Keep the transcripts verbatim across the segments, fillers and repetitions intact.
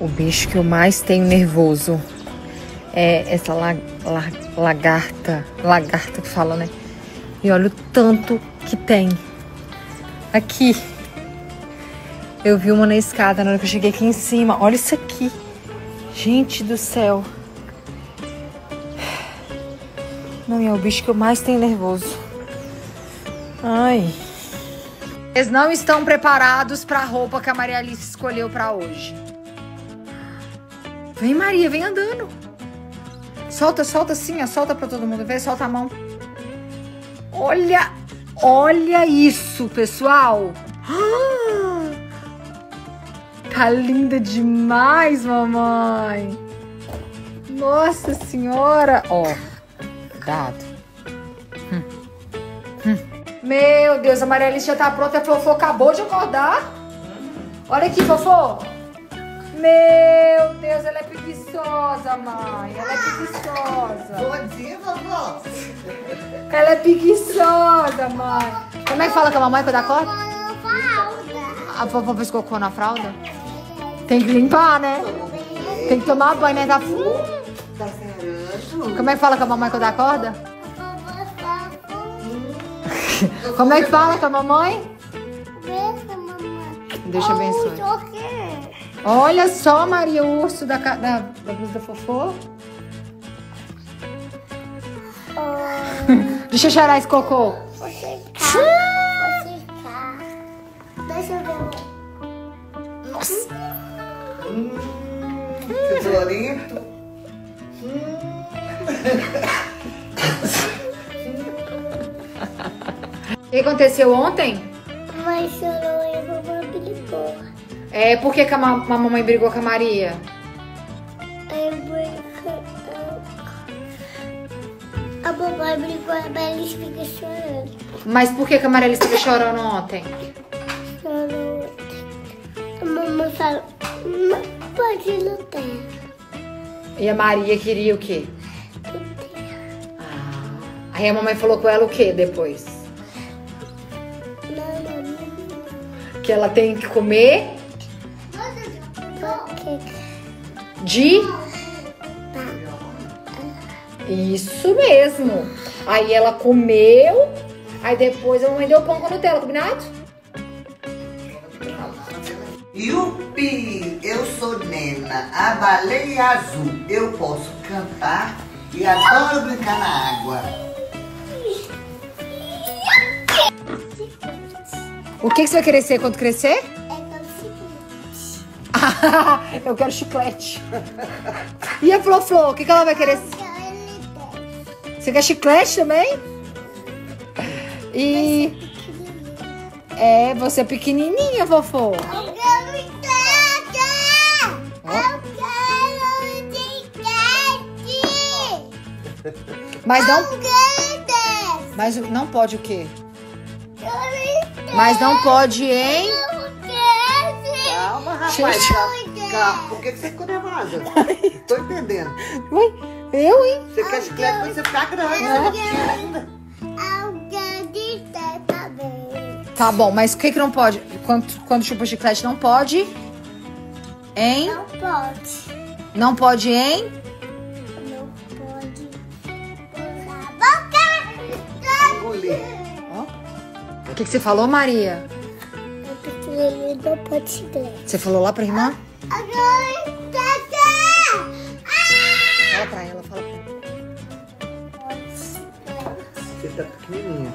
O bicho que eu mais tenho nervoso é essa la, la, lagarta. Lagarta que fala, né? E olha o tanto que tem. Aqui. Eu vi uma na escada na hora que eu cheguei aqui em cima. Olha isso aqui. Gente do céu. Não, é o bicho que eu mais tenho nervoso. Ai. Eles não estão preparados para a roupa que a Maria Alice escolheu para hoje. Vem, Maria, vem andando. Solta, solta assim, ó, solta para todo mundo ver, solta a mão. Olha, olha isso, pessoal. Ah, tá linda demais, mamãe. Nossa senhora. Ó, cuidado. Hum. Hum. Meu Deus, a Maria Alice já tá pronta. A Fofô acabou de acordar. Olha aqui, Fofô. Meu Deus, ela é preguiçosa, mãe. Ela é preguiçosa. Bom dia, vovó. Ela é preguiçosa, mãe. Como é que fala com a mamãe quando acorda? A vovó fez cocô na fralda? Tem que limpar, né? Tem que tomar banho, né? Tá... Tá certo. Como é que fala com a mamãe quando acorda? Como é que fala com a mamãe? Deixa eu abençoar. Olha só, Maria, o urso da, da, da blusa da Fofô. Oh. Deixa eu cheirar esse cocô. Vou secar. Vou secar. Deixa eu ver. Nossa. Hum, tesourinho. O que aconteceu ontem? Mãe chorou e a mamãe brigou. É, por que, que a, ma a mamãe brigou com a Maria? Eu brigo, a mamãe brigou, a Belis fica chorando. Mas por que, que a Maria Alice estava chorando ontem? Chorou. A mamãe falou, não pode ir no terra. E a Maria queria o quê? Ah, aí a mamãe falou com ela o quê depois? Não, não, não. Que ela tem que comer de... Isso mesmo. Aí ela comeu, aí depois a mamãe deu pão com Nutella, combinado? Yupi, eu sou Nena, a baleia azul. Eu posso cantar e adoro brincar na água. O que, que você vai querer ser quando crescer? Eu quero chiclete. E a Flo Flo, o que, que ela vai querer? Você quer chiclete também? E... É, você é pequenininha, Fofô. Eu quero chiclete! Eu quero chiclete! Mas não... Eu quero Mas não pode o quê? Mas não pode, hein? Calma, rapaz. Calma. Calma. Por que você ficou nervosa? Tô entendendo. Ui, eu, hein? Você quer chiclete quando você ficar grande. Você tá pequena ainda. Tá bom, mas o que que não pode? Quando, quando chupa chiclete não pode? Hein? Não pode. Não pode, hein? Não pode. Pôr a boca. Engolir. O que que você falou, Maria? Ele não pode chiclete. Você falou lá pra irmã? Agora, Fala pra ela, fala pra ela. Você tá pequenininha.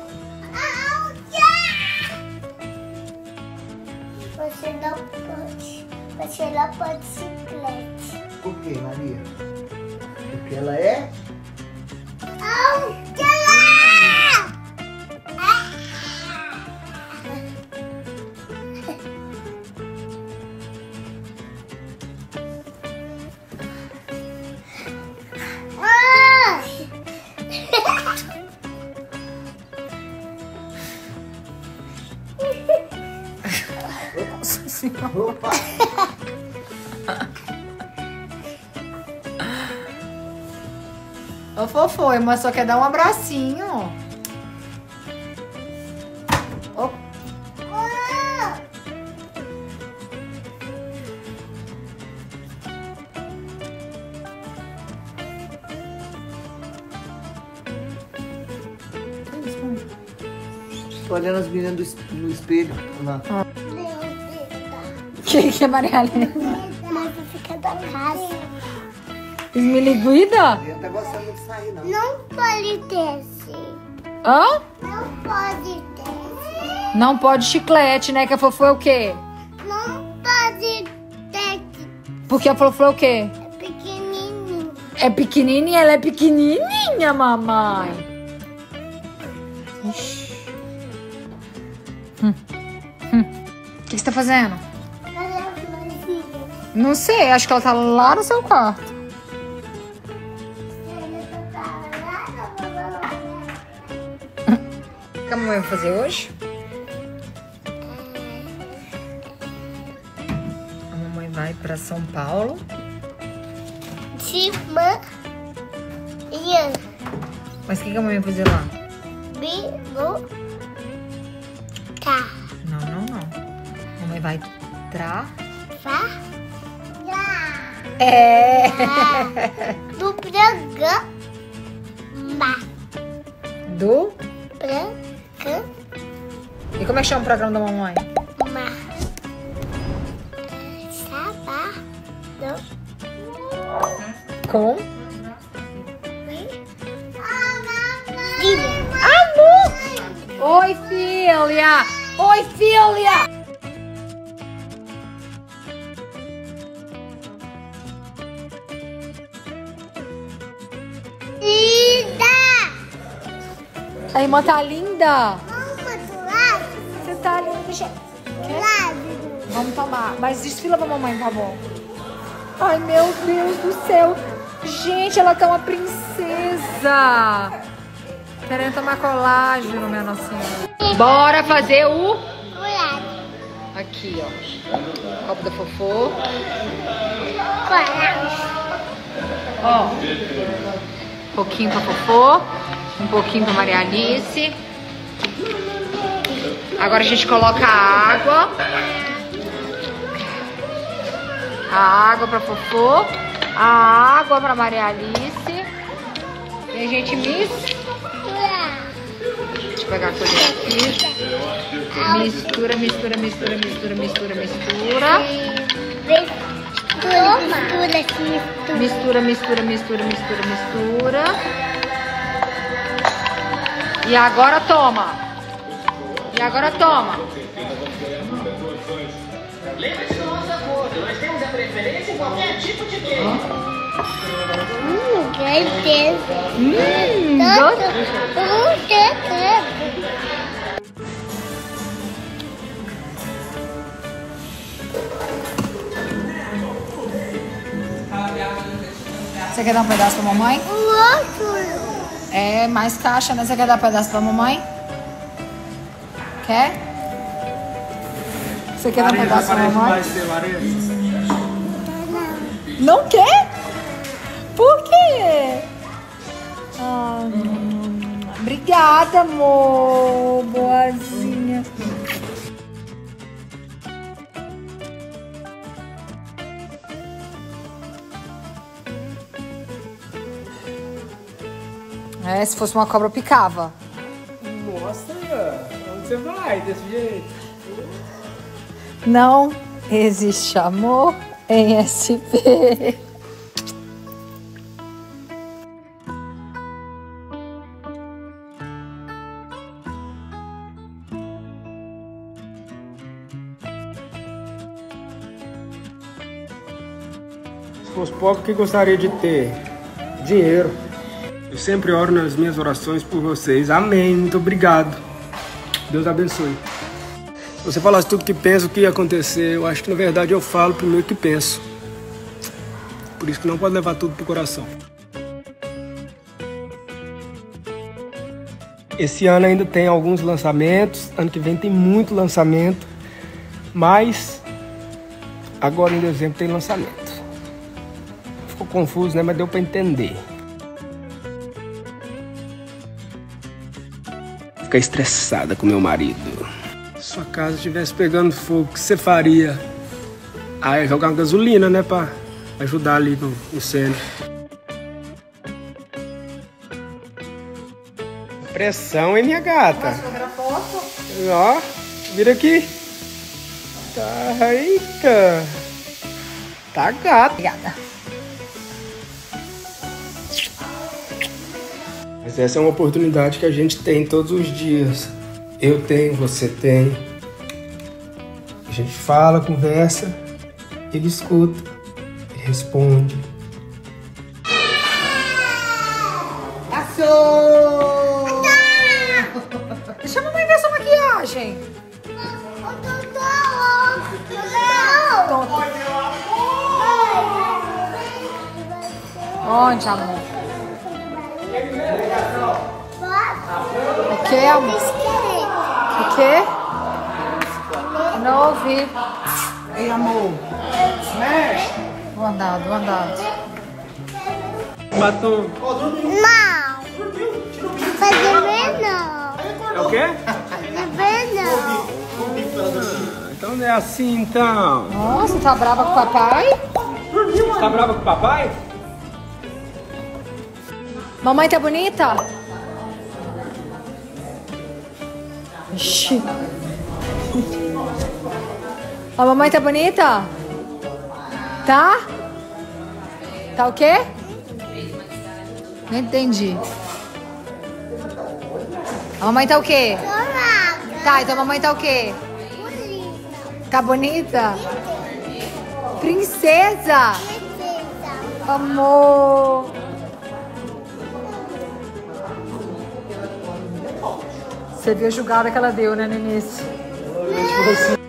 Você não pode. Você não pode chiclete. Por quê, Maria? Porque ela é... Nossa Senhora. Opa! Ô, Fofô, a irmã só quer dar um abracinho. Ô. Tô olhando as meninas do es- no espelho. Olha lá. Que que é Maria Aline? Mas fica da casa. Esmiliguida? Ele tá gostando de sair, não. Não pode descer. Hã? Não pode descer. Não pode chiclete, né? Que a Fofo é o quê? Não pode descer. Porque a Fofo é o quê? É pequenininho. É pequenininha? Ela é pequenininha, mamãe. Ixi. Hum. Hum. O que que você tá fazendo? Cadê a florzinha? Não sei, acho que ela tá lá no seu quarto. O que a mamãe vai fazer hoje? A mamãe vai pra São Paulo. De manhã. Mas o que que a mamãe vai fazer lá? Bigo. Tá. Não, não, não. A mamãe vai tra... Vá. É! Do programa. Do... Programa. E como é que chama o programa da mamãe? Sábado. Com... Filha. Amor! Oi, filha! Oi, filha! Linda. A irmã tá linda! Vamos do lado. Você tá linda, gente. Do lado. Vamos tomar. Mas desfila pra mamãe, por favor. Ai, meu Deus do céu. Gente, ela tá uma princesa. Querendo tomar colágeno, minha nossa senhora. Bora fazer o... Do lado. Aqui, ó. Copo da Fofo. Coragem. Ó. Um pouquinho pra Fofo. Um pouquinho pra Maria Alice. Agora a gente coloca a água. A água pra Fofo. A água pra Maria Alice. E a gente mistura. Deixa eu pegar a colher aqui. Mistura, mistura, mistura, mistura, mistura, mistura. Mistura, mistura, Mistura, mistura, mistura, mistura, mistura. E agora toma. E agora toma. Lembre-se do nosso acordo, nós temos a preferência em qualquer tipo de queijo. Hum, certeza. Hum, Tanto, gosto. um tanto. Você quer dar um pedaço pra mamãe? O outro. É, mais caixa, né? Você quer dar um pedaço pra mamãe? Quer? Você quer dar um pedaço pra mamãe? Não quer? Por quê? Ah, obrigada, amor. Boazinha. É, se fosse uma cobra, eu picava. Nossa, onde você vai desse jeito? Não existe amor em S P. Se fosse pobre, o que gostaria de ter? Dinheiro. Eu sempre oro nas minhas orações por vocês. Amém. Muito obrigado. Deus abençoe. Se você falasse tudo que pensa, o que ia acontecer, eu acho que na verdade eu falo primeiro o que penso. Por isso que não pode levar tudo pro coração. Esse ano ainda tem alguns lançamentos. Ano que vem tem muito lançamento. Mas agora em dezembro tem lançamento. Ficou confuso, né? Mas deu pra entender. Fica estressada com meu marido. Se sua casa estivesse pegando fogo, o que você faria? Ah, é jogar uma gasolina, né? Pra ajudar ali no incêndio. Pressão, hein, minha gata? Posso tirar foto? Ó, vira aqui. Tá, eita. Tá gato. Obrigada. Mas essa é uma oportunidade que a gente tem todos os dias. Eu tenho, você tem. A gente fala, conversa, ele escuta, ele responde. Passou! Deixa a mamãe ver sua maquiagem. Tonto. Onde, amor? O que, amor? O que? Não ouvi. Ei, amor. Mexe. Do andado, do andado. Batom. Não. Vai dormir não. É o quê? Dormir não. Ah, então não é assim, então. Nossa, tá brava com o papai? Tá brava com o papai? Mamãe tá bonita? Ixi. A mamãe tá bonita? Tá? Tá o quê? Não entendi. A mamãe tá o quê? Tá, então a mamãe tá o quê? Tá bonita? Princesa! Amor! Você viu a julgada que ela deu, né, no início?